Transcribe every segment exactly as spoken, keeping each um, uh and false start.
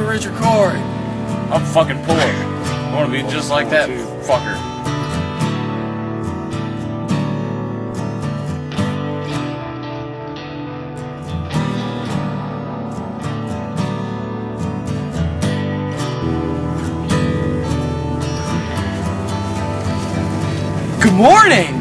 Richard Cory. I'm fucking poor. I want to be just like that fucker. Good morning!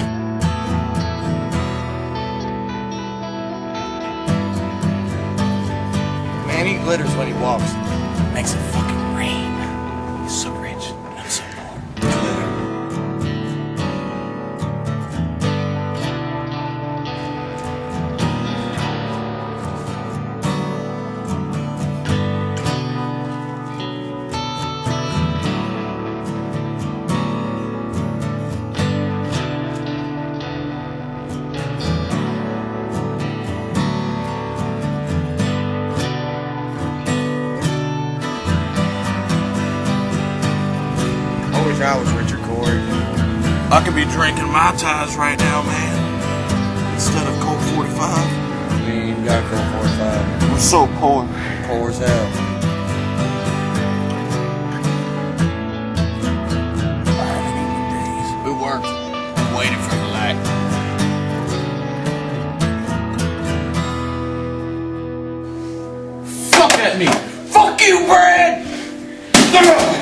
Man, he glitters when he walks. Makes it fucking rain. He's so rich, and I'm so poor. I wish I was Richard Cory. I could be drinking Mai Tais right now, man, instead of Colt forty-five. We ain't got Colt forty-five. We're so poor. Poor as hell. I haven't eaten in days. We worked. We waited for the light. Fuck at me! Fuck you, Brad!